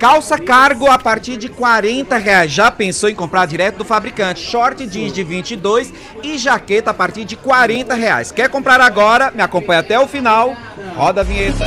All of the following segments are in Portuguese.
Calça cargo a partir de R$40. Já pensou em comprar direto do fabricante? Short jeans de 22 e jaqueta a partir de R$40. Quer comprar agora? Me acompanha até o final. Roda a vinheta.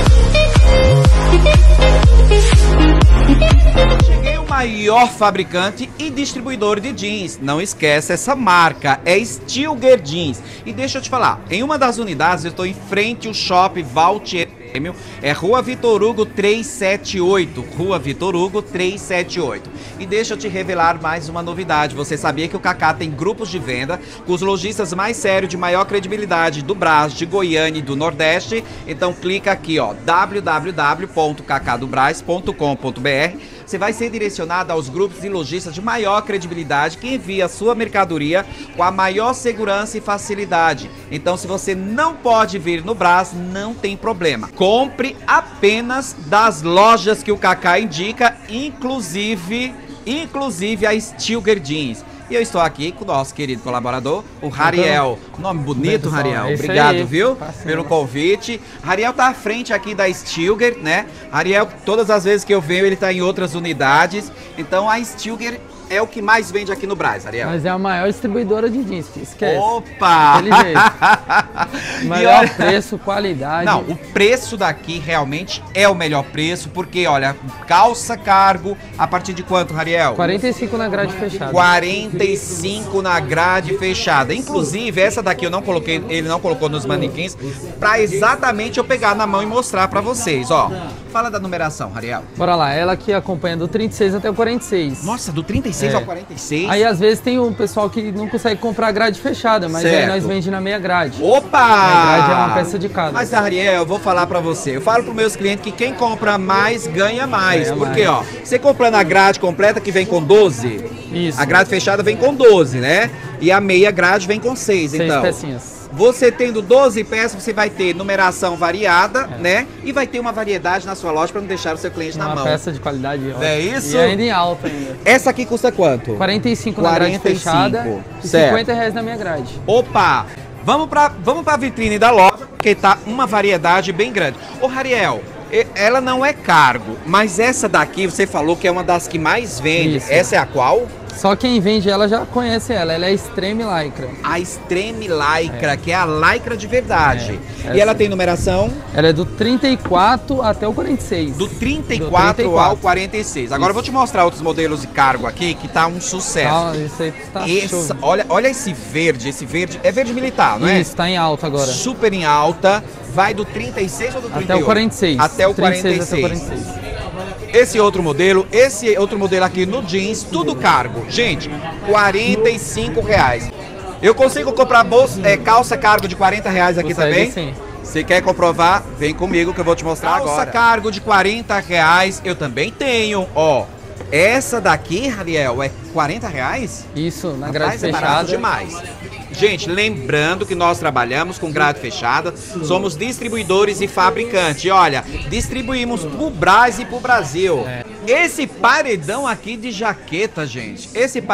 Cheguei o maior fabricante e distribuidor de jeans. Não esquece essa marca, é Stilger Jeans. E deixa eu te falar, em uma das unidades eu estou em frente ao Shopping Valtier. É Rua Vitor Hugo 378, Rua Vitor Hugo 378. E deixa eu te revelar mais uma novidade. Você sabia que o Kaká tem grupos de venda com os lojistas mais sérios, de maior credibilidade do Brás, de Goiânia e do Nordeste? Então clica aqui, ó, www.cacadobras.com.br. Você vai ser direcionado aos grupos e lojistas de maior credibilidade que envia a sua mercadoria com a maior segurança e facilidade. Então, se você não pode vir no Brás, não tem problema. Compre apenas das lojas que o Kaká indica, inclusive a Stilger Jeans. E eu estou aqui com o nosso querido colaborador, o Rariel. Nome bonito, Rariel. Obrigado, viu, pelo convite. Rariel tá à frente aqui da Stilger, né? Rariel, todas as vezes que eu venho, ele tá em outras unidades. Então, a Stilger é o que mais vende aqui no Brás, Ariel. Mas é a maior distribuidora de jeans, esquece. Opa! Melhor preço, qualidade. Não, o preço daqui realmente é o melhor preço, porque, olha, calça cargo, a partir de quanto, Rariel? 45 na grade fechada. 45 na grade fechada. Inclusive, essa daqui eu não coloquei, ele não colocou nos manequins, pra exatamente eu pegar na mão e mostrar pra vocês, ó. Fala da numeração, Rariel. Bora lá, ela aqui acompanha do 36 até o 46. Nossa, do 36 ao 46? Aí às vezes tem um pessoal que não consegue comprar grade fechada, mas aí nós vendemos na meia grade. Opa! A grade é uma peça de cada. Mas, Ariel, eu vou falar pra você. Eu falo pros meus clientes que quem compra mais, ganha mais. Porque, ó, você comprando a grade completa que vem com 12, isso. A grade fechada vem com 12, né? E a meia grade vem com 6, então. 6 pecinhas. Você tendo 12 peças, você vai ter numeração variada, né? E vai ter uma variedade na sua loja para não deixar o seu cliente na mão. Uma peça de qualidade ótima. É isso? E ainda em alta ainda. Essa aqui custa quanto? 45 na grade fechada e R$50 na minha grade. Opa! Vamos pra vitrine da loja, porque tá uma variedade bem grande. Ô, Rariel, ela não é cargo, mas essa daqui você falou que é uma das que mais vende. Isso. Essa é a qual? Só quem vende ela já conhece ela é Extreme Lycra. A Extreme Lycra, que é a lycra de verdade. E ela tem numeração? Ela é do 34 até o 46. Do 34 ao 46. Agora eu vou te mostrar outros modelos de cargo aqui, que tá um sucesso. Ah, isso aí tá show. Olha esse verde é verde militar, não é? Isso, tá em alta agora. Super em alta. Vai do 36 ou do 38? Até o 46. Até o 46. Até o 46. Esse outro modelo aqui no jeans, tudo cargo. Gente, R$45. Eu consigo comprar calça cargo de R$40 aqui também? Sim. Se quer comprovar, vem comigo que eu vou te mostrar agora. Calça cargo de R$40 eu também tenho, ó. Essa daqui, Rariel, é R$40? Isso, na grade fechada. É barato demais. Gente, lembrando que nós trabalhamos com grade fechada, somos distribuidores e fabricantes. E olha, distribuímos pro Brás e pro Brasil. Esse paredão aqui de jaqueta, gente,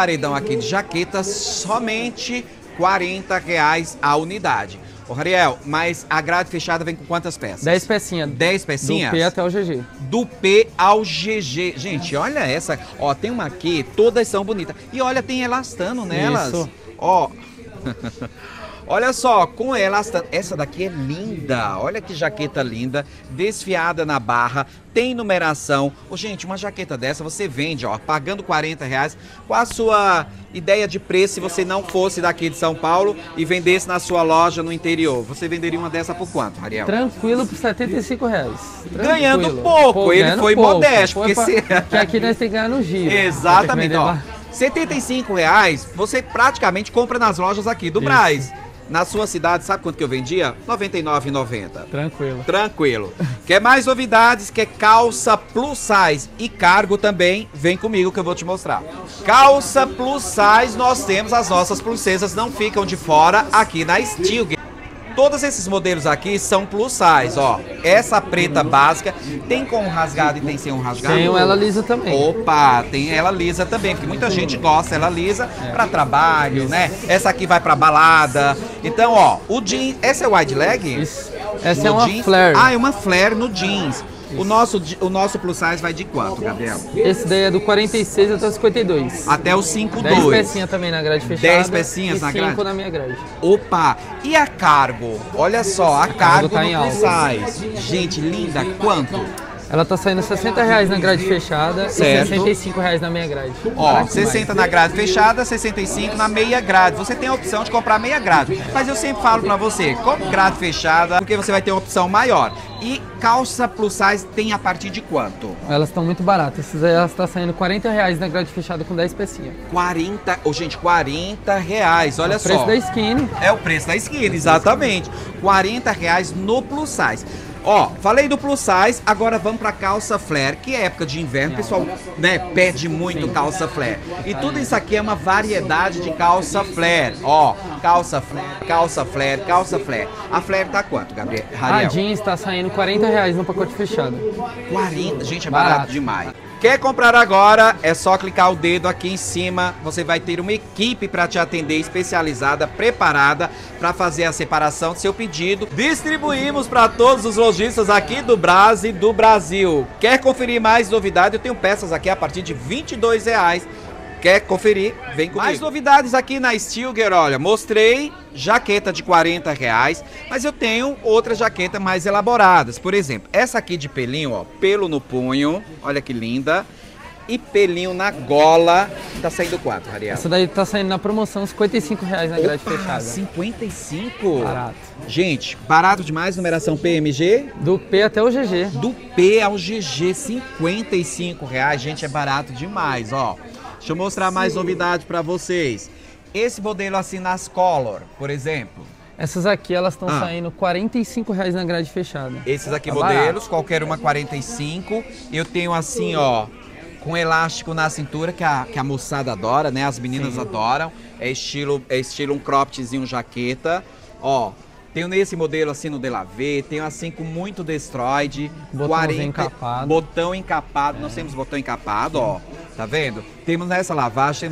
somente R$40 a unidade. Ô, Rariel, mas a grade fechada vem com quantas peças? 10 pecinhas. 10 pecinhas? Do P até o GG. Do P ao GG. Gente, olha essa. Ó, tem uma aqui, todas são bonitas. E olha, tem elastano nelas. Isso. Ó. Olha só, com elastano. Essa daqui é linda. Olha que jaqueta linda. Desfiada na barra. Tem numeração. Ô, gente, uma jaqueta dessa você vende, ó, pagando R$40. Qual a sua ideia de preço se você não fosse daqui de São Paulo e vendesse na sua loja no interior? Você venderia uma dessa por quanto, Ariel? Tranquilo por R$75. Ganhando pouco. Ele foi modesto. Porque aqui nós temos que ganhar no giro. Exatamente, ó. R$75, você praticamente compra nas lojas aqui do Brás. Na sua cidade, sabe quanto que eu vendia? R$99,90. Tranquilo. Tranquilo. Quer mais novidades? Quer calça plus size e cargo também? Vem comigo que eu vou te mostrar. Calça plus size, nós temos as nossas princesas, não ficam de fora aqui na Stilger. Todos esses modelos aqui são plus size, ó. Essa preta básica tem com rasgado e tem sem um rasgado? Tem ela lisa também. Opa, tem ela lisa também, porque muita gente gosta dela lisa pra trabalho, né? Essa aqui vai pra balada. Então, ó, o jeans, essa é wide leg? Isso. Essa é uma flare. Ah, é uma flare no jeans. O nosso plus size vai de quanto, Gabriel? Esse daí é do 46 até o 52. Até o 52. 10 pecinhas também na grade fechada. 10 pecinhas na grade? 5 na minha grade. Opa! E a cargo? Olha só, a cargo tá no em plus alta. size. Gente, linda, quanto? Ela tá saindo R$60 na grade fechada Certo. e R$65 na meia grade. Ó, Barato 60 demais. na grade fechada, 65 na meia grade. Você tem a opção de comprar meia grade. Mas eu sempre falo pra você, compre grade fechada, porque você vai ter uma opção maior. E calça plus size tem a partir de quanto? Elas estão muito baratas. Essas aí, elas tá saindo R$40 na grade fechada com 10 pecinhas. 40, oh, gente, R$40, olha só. O preço da skinny. É o preço da skin, exatamente. R$40 no plus size. Ó, falei do plus size, agora vamos pra calça flare, que é época de inverno, o pessoal, né, pede muito calça flare. E tudo isso aqui é uma variedade de calça flare. Ó, calça flare, calça flare, calça flare. A flare tá quanto, Gabriel? A Rariel? jeans tá saindo R$40 no pacote fechado. 40, gente, é barato Barato. demais. Quer comprar agora? É só clicar o dedo aqui em cima. Você vai ter uma equipe para te atender, especializada, preparada para fazer a separação do seu pedido. Distribuímos para todos os lojistas aqui do Brás e do Brasil. Quer conferir mais novidades? Eu tenho peças aqui a partir de R$22. Quer conferir? Vem comigo. Mais novidades aqui na Stilger, olha, mostrei jaqueta de R$40, mas eu tenho outras jaquetas mais elaboradas. Por exemplo, essa aqui de pelinho, ó, pelo no punho, olha que linda. E pelinho na gola, tá saindo quanto, Rariel? Essa daí tá saindo na promoção R$55 na grade fechada. 55? Barato. Gente, barato demais, numeração PMG? Do P até o GG. Do P ao GG, R$55, gente, é barato demais, ó. Deixa eu mostrar mais novidade pra vocês. Esse modelo assim nas Color, por exemplo. Essas aqui, elas estão saindo R$45 na grade fechada. Esses aqui Tá modelos, barato. qualquer uma 45. Eu tenho assim, ó, com elástico na cintura, que a moçada adora, né? As meninas adoram. É estilo um croppedzinho jaqueta. Ó, tenho nesse modelo assim no Delavé, tenho assim com muito destroyed. Botãozinho encapado. Botão encapado, nós temos botão encapado, ó. Tá vendo? Temos nessa lavagem,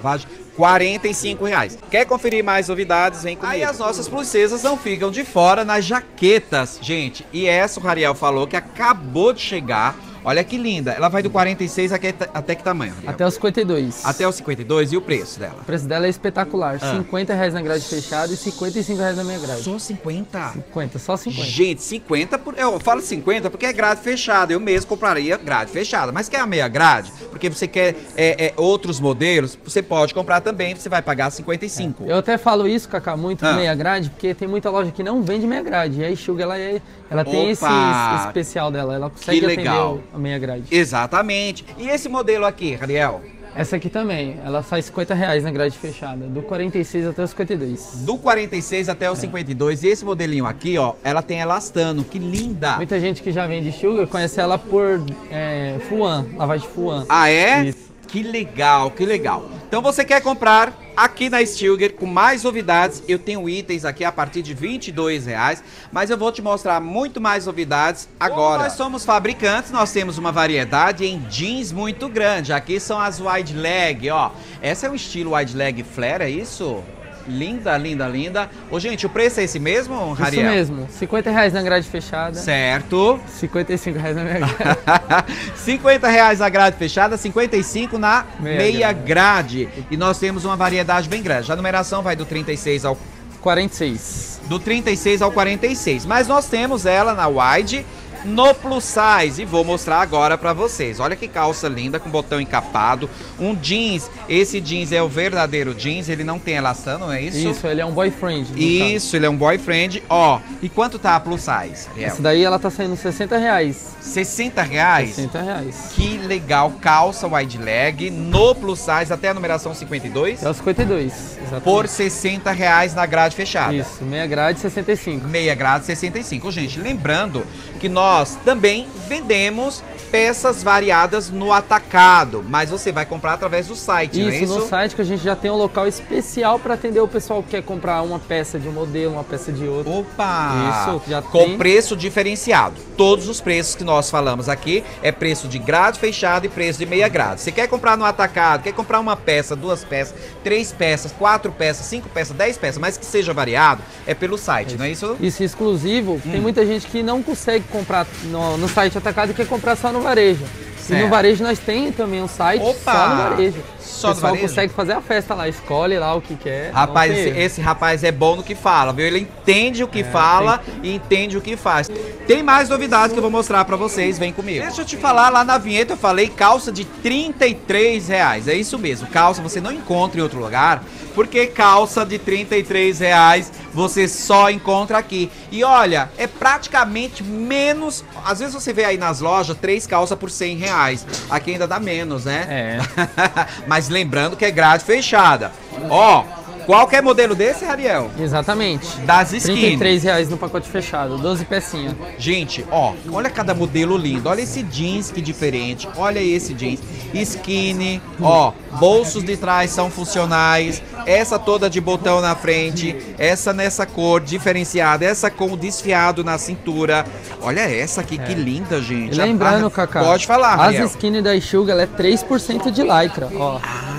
R$45. Quer conferir mais novidades? Vem comigo. Aí as nossas princesas não ficam de fora nas jaquetas, gente. E essa o Rariel falou que acabou de chegar. Olha que linda. Ela vai do 46 até que tamanho, Rariel? Até os 52. Até os 52. E o preço dela? O preço dela é espetacular. R$50 na grade fechada e R$55 na minha grade. Só 50? 50, só 50. Gente, 50, eu falo 50 porque é grade fechada. Eu mesmo compraria grade fechada. Mas quer a meia grade? Porque você quer outros modelos, você pode comprar também, você vai pagar 55. Eu até falo isso, Cacá, muito meia grade, porque tem muita loja que não vende meia grade. E a Enxuga, ela tem esse especial dela, ela consegue atender a meia grade. Exatamente. E esse modelo aqui, Rariel? Essa aqui também, ela sai R$50 na grade fechada, do 46 até os 52. Do 46 até os 52. E esse modelinho aqui, ó, ela tem elastano, que linda. Muita gente que já vende Sugar conhece ela por Fuan, lavagem Fuan. Ah, é? Isso. Que legal, que legal. Então você quer comprar aqui na Stilger com mais novidades, eu tenho itens aqui a partir de R$22, mas eu vou te mostrar muito mais novidades agora. Como nós somos fabricantes, nós temos uma variedade em jeans muito grande. Aqui são as wide leg, ó. Essa é o estilo wide leg flare, é isso? Linda, linda, linda. Ô, gente, o preço é esse mesmo, Rariel? Isso mesmo, R$50 na grade fechada. Certo. R$55 na minha grade. R$50 na grade fechada, 55 na meia grade. E nós temos uma variedade bem grande. A numeração vai do 36 ao 46. Do 36 ao 46. Mas nós temos ela na wide, no plus size, e vou mostrar agora pra vocês. Olha que calça linda, com botão encapado, um jeans, esse jeans é o verdadeiro jeans, ele não tem elastano, não é isso? Isso, ele é um boyfriend. Isso, ele é um boyfriend, ó. E quanto tá a plus size, Ariel? Essa daí ela tá saindo R$60. R$60? R$60. Que legal, calça wide leg, no plus size, até a numeração 52? É os 52, exatamente. Por R$60 na grade fechada. Isso, meia grade 65. Meia grade 65. Gente, lembrando que nós também vendemos peças variadas no atacado, mas você vai comprar através do site, isso, não é isso? No site que a gente já tem um local especial para atender o pessoal que quer comprar uma peça de um modelo, uma peça de outro. Opa! Isso, já com tem. Preço diferenciado. Todos os preços que nós falamos aqui é preço de grade fechada e preço de meia grade. Você quer comprar no atacado, quer comprar uma peça, duas peças, 3 peças, 4 peças, 5 peças, 10 peças, mas que seja variado, é pelo site, não é isso? Isso, exclusivo. Tem muita gente que não consegue comprar comprar no site atacado do que comprar só no varejo. Certo. E no varejo nós tem também um site só no varejo. O pessoal consegue fazer a festa lá, escolhe lá o que quer. Rapaz, esse rapaz é bom no que fala, viu? Ele entende o que fala e entende o que faz. Tem mais novidades que eu vou mostrar pra vocês, vem comigo. Deixa eu te falar, lá na vinheta eu falei calça de R$33. É isso mesmo, calça você não encontra em outro lugar, porque calça de R$33 você só encontra aqui. E olha, é praticamente menos, às vezes você vê aí nas lojas 3 calças por R$100. Aqui ainda dá menos, né? É. Mas lembrando que é grade fechada. Ó, qual que é modelo desse, Ariel? Exatamente. Das skinny. R$33 no pacote fechado, 12 pecinhas. Gente, ó, olha cada modelo lindo. Olha esse jeans que diferente. Olha esse jeans. Skinny, ó, bolsos de trás são funcionais. Essa toda de botão na frente. Essa nessa cor diferenciada. Essa com desfiado na cintura. Olha essa aqui, que linda, gente. E lembrando, Cacá, pode falar, Ariel. As skinny da Enxuga, ela é 3% de lycra, ó.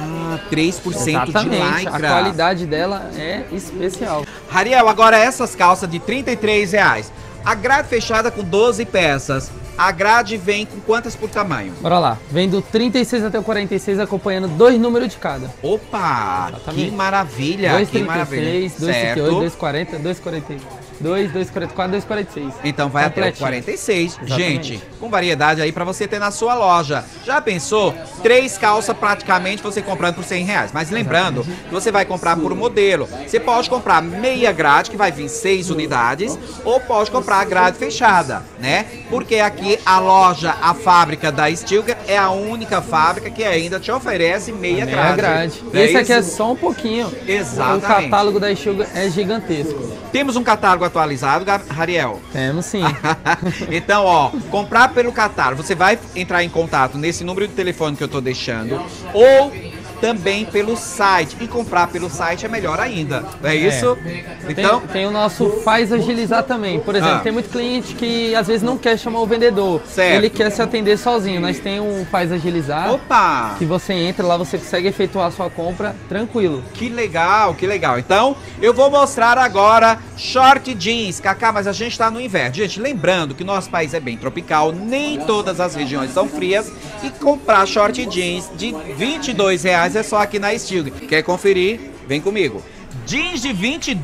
3% Exatamente. de lycra. A qualidade dela é especial. Ariel, agora essas calças de R$33. A grade fechada com 12 peças. A grade vem com quantas por tamanho? Bora lá. Vem do 36 até o 46, acompanhando 2 números de cada. Opa! Exatamente. Que maravilha! 236, que 238, 240, 242, 244, 246. Então vai até o 46. Exatamente. Gente, com variedade aí pra você ter na sua loja. Já pensou? 3 calças praticamente você comprando por R$100. Mas lembrando que você vai comprar por modelo. Você pode comprar meia grade, que vai vir 6 unidades, ou pode comprar a grade fechada, né? Porque aqui a loja, a fábrica da Stilgar é a única fábrica que ainda te oferece meia grade. Esse aqui é só um pouquinho. Exatamente. O catálogo da Stilgar é gigantesco. Temos um catálogo atualizado, Ariel? Temos sim. Então, ó, comprar pelo catálogo, você vai entrar em contato nesse número de telefone que eu tô deixando, ou também pelo site. E comprar pelo site é melhor ainda, não é isso? Então tem o nosso Faz Agilizar também. Por exemplo, tem muito cliente que às vezes não quer chamar o vendedor. Certo. Ele quer se atender sozinho. Nós temos um Faz Agilizar. Opa! Que você entra lá, você consegue efetuar a sua compra tranquilo. Que legal, que legal. Então, eu vou mostrar agora short jeans. Cacá, mas a gente tá no inverno. Gente, lembrando que nosso país é bem tropical, nem todas as regiões são frias. E comprar short jeans de R$22 é só aqui na Stilgar. Quer conferir? Vem comigo. Jeans de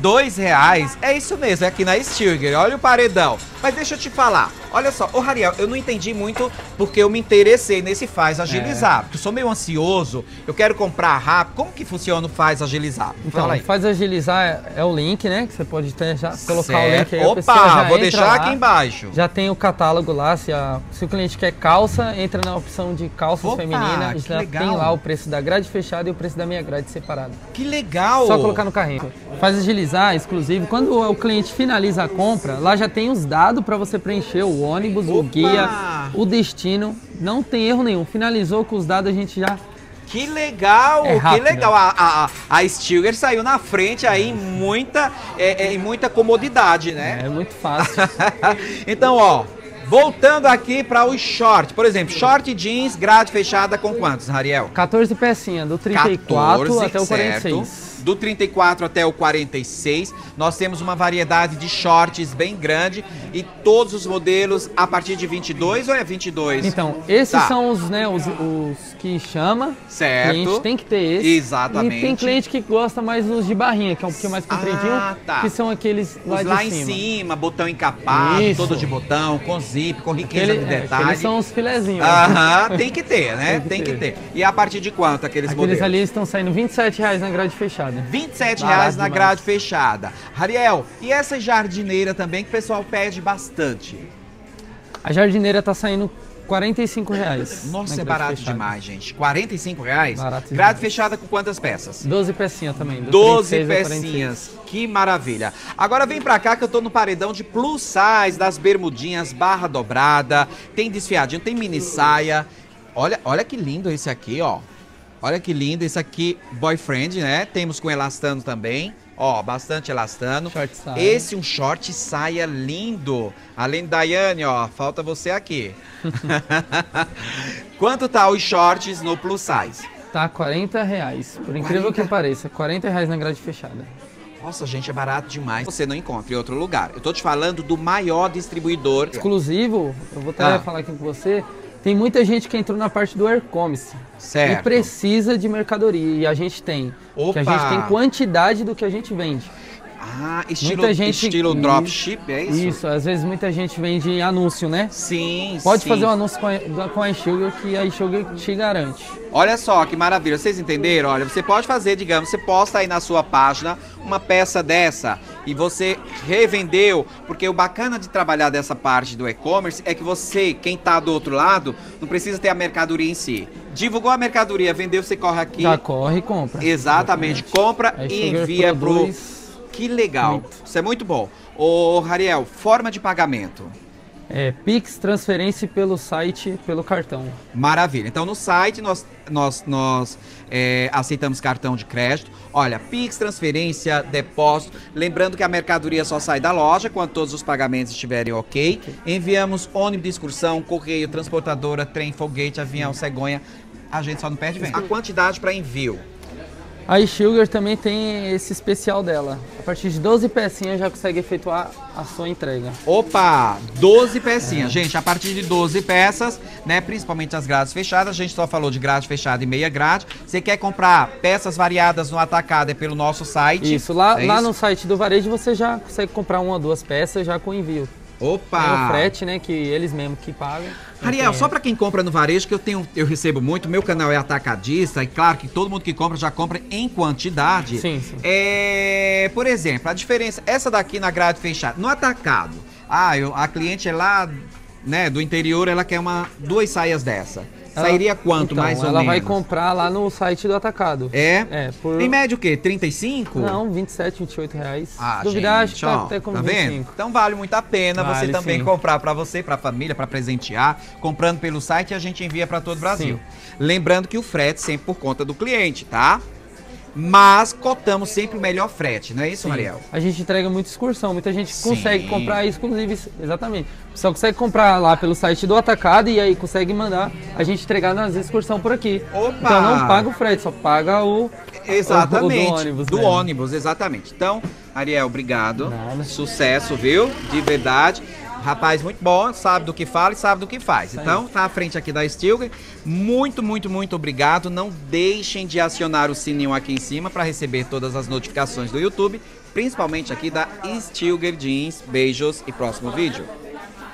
R$22, é isso mesmo, é aqui na Stilgar. Olha o paredão. Mas deixa eu te falar, olha só, ô Ariel, eu não entendi muito porque eu me interessei nesse Faz Agilizar. Porque eu sou meio ansioso, eu quero comprar rápido. Como que funciona o Faz Agilizar? Então, o Faz Agilizar é o link, né? Que você pode até já colocar o link aí. Opa, vou deixar lá, aqui embaixo. Já tem o catálogo lá, se o cliente quer calça, entra na opção de calças femininas. Já tem lá o preço da grade fechada e o preço da meia grade separado. Que legal! Só colocar no carrinho. Faz Agilizar, exclusivo. Quando o cliente finaliza a compra, lá já tem os dados para você preencher o ônibus, o guia, o destino. Não tem erro nenhum. Finalizou com os dados, a gente já... Que legal, que legal. A Stilgar saiu na frente aí em muita comodidade, né? É muito fácil. Então, ó, voltando aqui para os shorts. Por exemplo, short jeans, grade fechada com quantos, Ariel? 14 pecinhas, do 34 até o 46. Do 34 até o 46, nós temos uma variedade de shorts bem grande e todos os modelos a partir de 22 ou é 22? Então, esses são os que chama. Certo. A gente tem que ter esse. Exatamente. E tem cliente que gosta mais dos de barrinha, que é um pouquinho mais compridinho, que são aqueles lá em cima, botão encapado, todo de botão, com zip, com riqueza de detalhe. Eles são os filezinhos. Aham, tem que ter, né? Tem que ter. E a partir de quanto aqueles modelos? Aqueles ali estão saindo R$27 na grade fechada. R$27 na grade fechada. Ariel, e essa jardineira também que o pessoal pede bastante? A jardineira tá saindo R$45. Nossa, é barato demais, gente. R$45? Barato grade fechada com quantas peças? 12 pecinhas também. 12 pecinhas. Que maravilha. Agora vem pra cá que eu tô no paredão de plus size, das bermudinhas, barra dobrada. Tem desfiadinho, tem mini saia. Olha que lindo esse aqui, ó. Olha que lindo, esse aqui, boyfriend, né? Temos com elastano também. Ó, bastante elastano. Short saia. Esse um short saia lindo. Além da Daiane, ó, falta você aqui. Quanto tá os shorts no plus size? Tá R$40. Por incrível que pareça, R$40 na grade fechada. Nossa, gente, é barato demais. Você não encontra em outro lugar. Eu tô te falando do maior distribuidor. Exclusivo, eu vou até falar aqui com você. Tem muita gente que entrou na parte do e-commerce. Certo. E precisa de mercadoria. E a gente tem. Opa! Que a gente tem quantidade do que a gente vende. Ah, estilo dropship, é isso? Isso, às vezes muita gente vende anúncio, né? Sim, Pode fazer um anúncio com a iSugar, que a iSugar te garante. Olha só que maravilha, vocês entenderam? Olha, você pode fazer, digamos, você posta aí na sua página uma peça dessa e você revendeu, porque o bacana de trabalhar dessa parte do e-commerce é que você, quem tá do outro lado, não precisa ter a mercadoria em si. Divulgou a mercadoria, vendeu, você corre aqui. Já corre e compra. Exatamente, compra e envia pro... Que legal, muito. Isso é muito bom. Ô, Rariel, forma de pagamento? Pix, transferência pelo site, pelo cartão. Maravilha. Então no site nós aceitamos cartão de crédito. Olha, Pix, transferência, depósito. Lembrando que a mercadoria só sai da loja quando todos os pagamentos estiverem ok. Enviamos ônibus de excursão, correio, transportadora, trem, foguete, avião, cegonha. A gente só não perde venda. A quantidade para envio. A iSugar também tem esse especial dela. A partir de 12 pecinhas já consegue efetuar a sua entrega. Opa, 12 pecinhas. Gente, a partir de 12 peças, né, principalmente as grades fechadas, a gente só falou de grade fechada e meia grade. Você quer comprar peças variadas no atacado, é pelo nosso site. Isso, lá no site do varejo você já consegue comprar 1 ou 2 peças já com envio. Opa! Tem o frete, né, que eles mesmos que pagam. Ariel, só para quem compra no varejo, que eu recebo muito, meu canal é atacadista, e claro que todo mundo que compra já compra em quantidade. Sim, sim. Por exemplo, a diferença, essa daqui na grade fechada, no atacado, a cliente é lá, né, do interior, ela quer 2 saias dessa. Sairia quanto, mais ou menos? Ela vai comprar lá no site do atacado. Em média o quê? 35? Não, 27, 28 reais. Duvidar, acho que tá até como 25. Vendo? Então vale muito a pena você também comprar para você, para a família, para presentear, comprando pelo site e a gente envia para todo o Brasil. Sim. Lembrando que o frete sempre por conta do cliente, tá? Mas cotamos sempre o melhor frete, não é isso, Mariel? A gente entrega muita excursão, muita gente consegue comprar exclusivo, exatamente. Só consegue comprar lá pelo site do atacado e aí consegue mandar a gente entregar nas excursão por aqui. Opa! Então não paga o frete, só paga o do ônibus. Do ônibus, exatamente. Então, Ariel, obrigado. Nada. Sucesso, viu? De verdade. Rapaz muito bom, sabe do que fala e sabe do que faz. Então, tá à frente aqui da Stilgar. Muito, muito, muito obrigado. Não deixem de acionar o sininho aqui em cima para receber todas as notificações do YouTube, principalmente aqui da Stilgar Jeans. Beijos e próximo vídeo.